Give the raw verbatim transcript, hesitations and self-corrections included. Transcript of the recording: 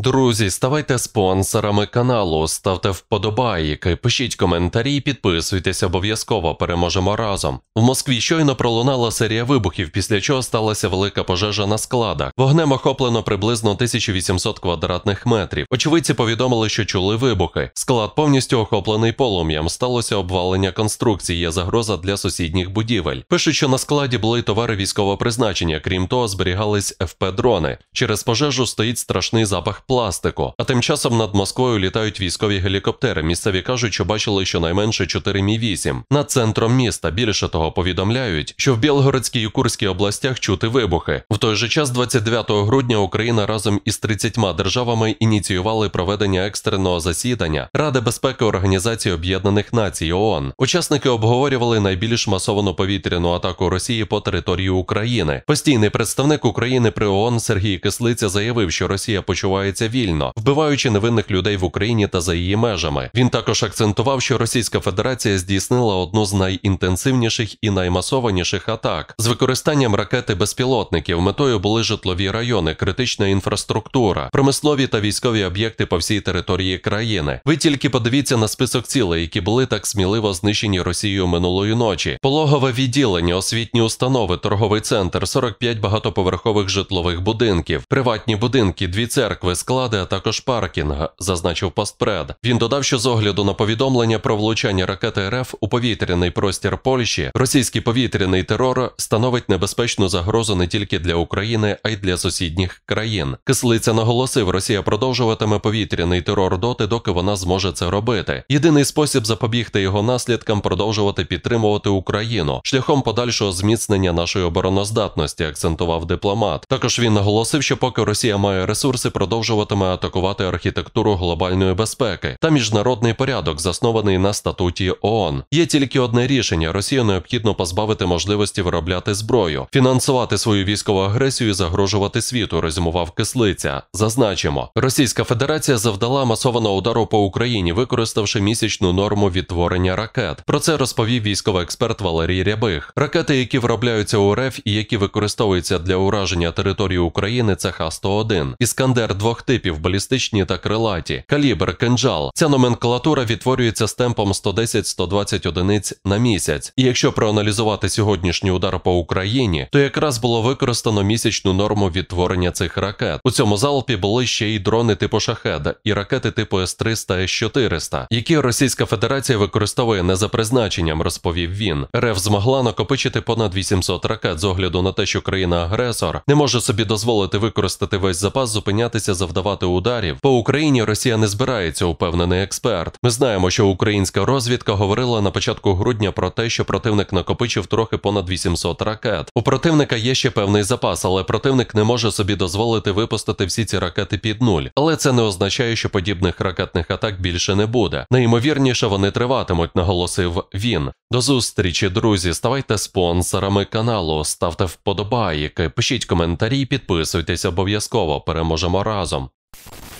Друзі, ставайте спонсорами каналу, ставте вподобайки, пишіть коментарі, підписуйтесь обов'язково, переможемо разом. В Москві щойно пролунала серія вибухів, після чого сталася велика пожежа на складах. Вогнем охоплено приблизно тисячу вісімсот квадратних метрів. Очевидці повідомили, що чули вибухи. Склад повністю охоплений полум'ям, сталося обвалення конструкції, є загроза для сусідніх будівель. Пишуть, що на складі були товари військового призначення, крім того, зберігались еф пе дрони. Через пожежу стоїть страшний запах пластику. А тим часом над Москвою літають військові гелікоптери. Місцеві кажуть, що бачили щонайменше чотири мі вісім. Над центром міста, більше того, повідомляють, що в Білгородській і Курській областях чути вибухи. В той же час, двадцять дев'ятого грудня, Україна разом із тридцятьма державами ініціювали проведення екстреного засідання Ради безпеки Організації Об'єднаних Націй ООН. Учасники обговорювали найбільш масовану повітряну атаку Росії по території України. Постійний представник України при ООН Сергій Кислиця заявив, що Росія почувається вільно, вбиваючи невинних людей в Україні та за її межами. Він також акцентував, що Російська Федерація здійснила одну з найінтенсивніших і наймасованіших атак з використанням ракети-безпілотників. Метою були житлові райони, критична інфраструктура, промислові та військові об'єкти по всій території країни. Ви тільки подивіться на список цілей, які були так сміливо знищені Росією минулої ночі. Пологове відділення, освітні установи, торговий центр, сорок п'ять багатоповерхових житлових будинків, приватні будинки, дві церкви, склади, а також паркінг, зазначив Постпред. Він додав, що з огляду на повідомлення про влучання ракети ер еф у повітряний простір Польщі, російський повітряний терор становить небезпечну загрозу не тільки для України, а й для сусідніх країн. Кислиця наголосив, Росія продовжуватиме повітряний терор доти, доки вона зможе це робити. Єдиний спосіб запобігти його наслідкам – продовжувати підтримувати Україну шляхом подальшого зміцнення нашої обороноздатності, акцентував дипломат. Також він наголосив, що поки Росія має ресурси, продовжуватиме атакувати архітектуру глобальної безпеки та міжнародний порядок, заснований на статуті ООН. Є тільки одне рішення – Росію необхідно позбавити можливості виробляти зброю, фінансувати свою військову агресію і загрожувати світу, резюмував Кислиця. Зазначимо, Російська Федерація завдала масованого удару по Україні, використавши місячну норму відтворення ракет. Про це розповів військовий експерт Валерій Рябих. Ракети, які виробляються у ер еф і які використовуються для ураження території України – це ха сто один. Іскандер двох типів, балістичні та крилаті. Калібр, кинджал. Ця номенклатура відтворюється з темпом сто десять - сто двадцять одиниць на місяць. І якщо проаналізувати сьогоднішній удар по Україні, то якраз було використано місячну норму відтворення цих ракет. У цьому залпі були ще й дрони типу «Шахед» і ракети типу ес триста - ес чотириста, які Російська Федерація використовує не за призначенням, розповів він. ер еф змогла накопичити понад вісімсот ракет. З огляду на те, що країна-агресор не може собі дозволити використати весь запас, зупинятися, завдавати ударів по Україні Росія не збирається, упевнений експерт. Ми знаємо, що українська розвідка говорила на початку грудня про те, що противник накопичив трохи понад вісімсот ракет. У противника є ще певний запас, але противник не може собі дозволити випустити всі ці ракети під нуль. Але це не означає, що подібних ракетних атак більше не буде. Найімовірніше, вони триватимуть, наголосив він. До зустрічі, друзі, ставайте спонсорами каналу, ставте вподобайки, пишіть коментарі, підписуйтесь обов'язково, переможемо разом.